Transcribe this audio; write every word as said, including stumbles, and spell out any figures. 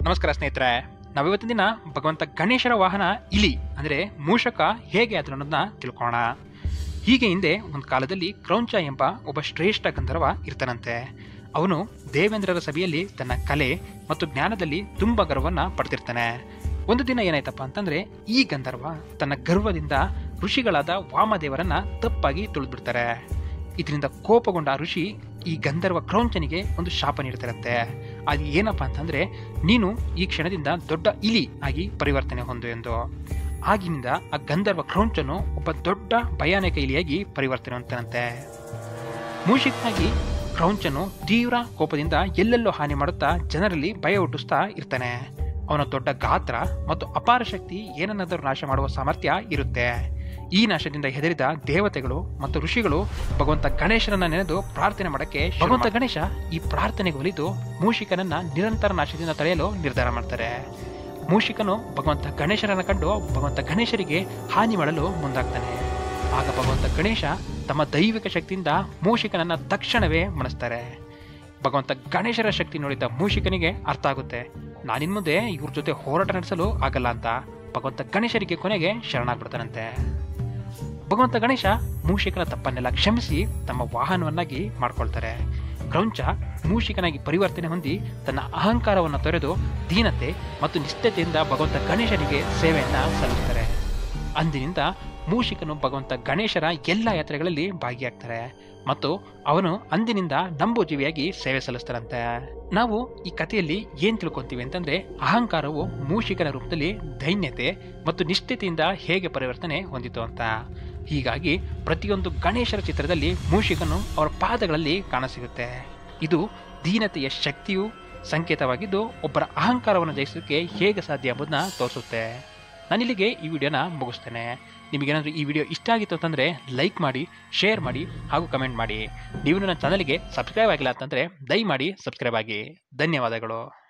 ನಮಸ್ಕಾರ ಸ್ನೇಹಿತರೆ. ನಾವಿವತ್ತಿನ ದಿನ ಭಗವಂತ ಗಣೇಶರ ವಾಹನ ಇಲಿ ಅಂದರೆ ಮೂಷಕ ಹೇಗೆ ಆದ್ರು ಅನ್ನೋದನ್ನ ತಿಳ್ಕೊಳ್ಳೋಣ. ಹೀಗೆ ಹಿಂದೆ ಒಂದು ಕಾಲದಲ್ಲಿ ಕ್ರೌಂಚ ಎಂಬ ಒಬ್ಬ ಶ್ರೇಷ್ಠ ಗಂಧರ್ವ ಇರ್ತಾನಂತೆ. ಅವನು ದೇವೇಂದ್ರರ ಸಭೆಯಲ್ಲಿ ತನ್ನ ಕಲೆ ಮತ್ತು ಜ್ಞಾನದಲ್ಲಿ ತುಂಬ ಗರ್ವವನ್ನು ಪಡೆದಿರ್ತಾನೆ. ಒಂದು ದಿನ ಏನಾಯ್ತಪ್ಪ ಅಂತಂದರೆ ಈ ಗಂಧರ್ವ ತನ್ನ ಗರ್ವದಿಂದ ಋಷಿಗಳಾದ ವಾಮದೇವರನ್ನ ತಪ್ಪಾಗಿ ತುಳಿದ್ಬಿಡ್ತಾರೆ. ಇದರಿಂದ ಕೋಪಗೊಂಡ ಋಷಿ ಈ ಗಂಧರ್ವ ಕ್ರೌಂಚನಿಗೆ ಒಂದು ಶಾಪ ನೀಡ್ತಾರಂತೆ. ಅದು ಏನಪ್ಪ ಅಂತಂದರೆ, ನೀನು ಈ ಕ್ಷಣದಿಂದ ದೊಡ್ಡ ಇಲಿ ಆಗಿ ಪರಿವರ್ತನೆ ಹೊಂದು ಎಂದು. ಆಗಿನಿಂದ ಆ ಗಂಧರ್ವ ಕ್ರೌಂಚನು ಒಬ್ಬ ದೊಡ್ಡ ಭಯಾನಕ ಇಲಿಯಾಗಿ ಪರಿವರ್ತನೆ ಹೊಂತಾನಂತೆ. ಮೂಷಿಕನಾಗಿ ಕ್ರೌಂಚನು ತೀವ್ರ ಕೋಪದಿಂದ ಎಲ್ಲೆಲ್ಲೋ ಹಾನಿ ಮಾಡುತ್ತಾ ಜನರಲ್ಲಿ ಭಯ ಹುಟ್ಟಿಸ್ತಾ ಇರ್ತಾನೆ. ಅವನ ದೊಡ್ಡ ಗಾತ್ರ ಮತ್ತು ಅಪಾರ ಶಕ್ತಿ ಏನನ್ನಾದರೂ ನಾಶ ಮಾಡುವ ಸಾಮರ್ಥ್ಯ ಇರುತ್ತೆ. ಈ ನಾಶದಿಂದ ಹೆದರಿದ ದೇವತೆಗಳು ಮತ್ತು ಋಷಿಗಳು ಭಗವಂತ ಗಣೇಶನನ್ನ ನೆನೆದು ಪ್ರಾರ್ಥನೆ ಮಾಡಕ್ಕೆ ಭಗವಂತ ಗಣೇಶ ಈ ಪ್ರಾರ್ಥನೆಗೆ ಒಲಿದು ಮೂಷಿಕನನ್ನ ನಿರಂತರ ನಾಶದಿಂದ ತಡೆಯಲು ನಿರ್ಧಾರ ಮಾಡ್ತಾರೆ. ಮೂಷಿಕನು ಭಗವಂತ ಗಣೇಶರನ್ನ ಕಂಡು ಭಗವಂತ ಗಣೇಶರಿಗೆ ಹಾನಿ ಮಾಡಲು ಮುಂದಾಗ್ತಾನೆ. ಆಗ ಭಗವಂತ ಗಣೇಶ ತಮ್ಮ ದೈವಿಕ ಶಕ್ತಿಯಿಂದ ಮೂಷಿಕನನ್ನ ತಕ್ಷಣವೇ ಮಣಿಸ್ತಾರೆ. ಭಗವಂತ ಗಣೇಶರ ಶಕ್ತಿ ನೋಡಿದ ಮೂಷಿಕನಿಗೆ ಅರ್ಥ ಆಗುತ್ತೆ, ನಾನಿನ್ ಮುಂದೆ ಇವ್ರ ಜೊತೆ ಹೋರಾಟ ನಡೆಸಲು ಆಗಲ್ಲ ಅಂತ. ಭಗವಂತ ಗಣೇಶರಿಗೆ ಕೊನೆಗೆ ಶರಣಾಗ್ಬಿಡ್ತಾನಂತೆ. ಭಗವಂತ ಗಣೇಶ ಮೂಷಿಕನ ತಪ್ಪನ್ನೆಲ್ಲ ಕ್ಷಮಿಸಿ ತಮ್ಮ ವಾಹನವನ್ನಾಗಿ ಮಾಡ್ಕೊಳ್ತಾರೆ. ಕ್ರೌಂಚ ಮೂಷಿಕನಾಗಿ ಪರಿವರ್ತನೆ ಹೊಂದಿ ತನ್ನ ಅಹಂಕಾರವನ್ನು ತೊರೆದು ದೀನತೆ ಮತ್ತು ನಿಷ್ಠತೆಯಿಂದ ಭಗವಂತ ಗಣೇಶನಿಗೆ ಸೇವೆಯನ್ನ ಸಲ್ಲಿಸ್ತಾರೆ. ಅಂದಿನಿಂದ ಮೂಷಿಕನು ಭಗವಂತ ಗಣೇಶರ ಎಲ್ಲ ಯಾತ್ರೆಗಳಲ್ಲಿ ಭಾಗಿಯಾಗ್ತಾರೆ ಮತ್ತು ಅವನು ಅಂದಿನಿಂದ ನಂಬುಜೀವಿಯಾಗಿ ಸೇವೆ ಸಲ್ಲಿಸ್ತಾರಂತೆ. ನಾವು ಈ ಕಥೆಯಲ್ಲಿ ಏನ್ ತಿಳ್ಕೊಂತೀವಿ ಅಂತಂದ್ರೆ, ಅಹಂಕಾರವು ಮೂಷಿಕನ ರೂಪದಲ್ಲಿ ದೈನ್ಯತೆ ಮತ್ತು ನಿಷ್ಠತೆಯಿಂದ ಹೇಗೆ ಪರಿವರ್ತನೆ ಹೊಂದಿತು ಅಂತ. ಹೀಗಾಗಿ ಪ್ರತಿಯೊಂದು ಗಣೇಶರ ಚಿತ್ರದಲ್ಲಿ ಮೂಷಿಕನು ಅವರ ಪಾದಗಳಲ್ಲಿ ಕಾಣಸಿಗುತ್ತೆ. ಇದು ದೀನತೆಯ ಶಕ್ತಿಯು ಸಂಕೇತವಾಗಿದ್ದು ಒಬ್ಬರ ಅಹಂಕಾರವನ್ನು ಜಯಿಸೋಕೆ ಹೇಗೆ ಸಾಧ್ಯ ಎಂಬುದನ್ನ ತೋರಿಸುತ್ತೆ. ನಾನಿಲ್ಲಿಗೆ ಈ ವಿಡಿಯೋನ ಮುಗಿಸ್ತೇನೆ. ನಿಮಗೇನಾದರೂ ಈ ವಿಡಿಯೋ ಇಷ್ಟ ಆಗಿತ್ತು ಅಂತಂದರೆ ಲೈಕ್ ಮಾಡಿ, ಶೇರ್ ಮಾಡಿ ಹಾಗೂ ಕಮೆಂಟ್ ಮಾಡಿ. ನೀವು ನನ್ನ ಚಾನಲ್ಗೆ ಸಬ್ಸ್ಕ್ರೈಬ್ ಆಗಿಲ್ಲ ಅಂತಂದರೆ ದಯಮಾಡಿ ಸಬ್ಸ್ಕ್ರೈಬ್ ಆಗಿ. ಧನ್ಯವಾದಗಳು.